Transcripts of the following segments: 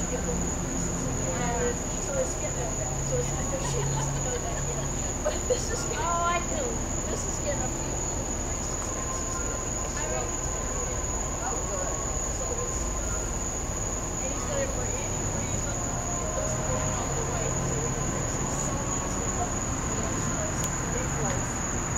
So it's getting so it's I know she doesn't know that yet. But this is getting, oh, I do. This is getting a few oh, good. So it's, and he said if for any reason it doesn't go all the way, so we can fix it. So easy, but it's a big place.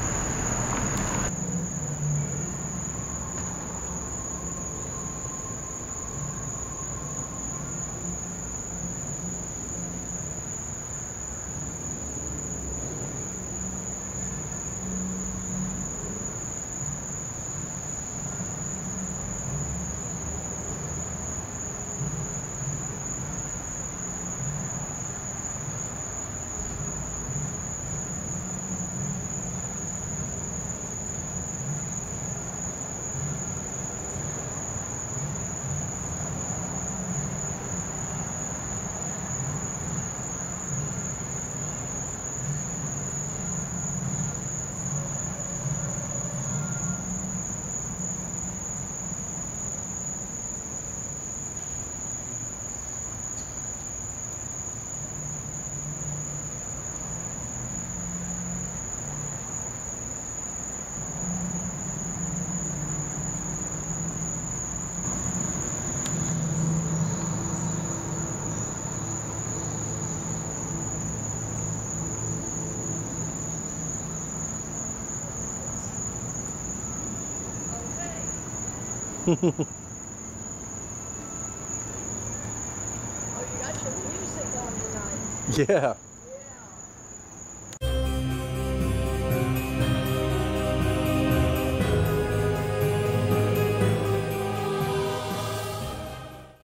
Oh, you got your music on tonight. Yeah.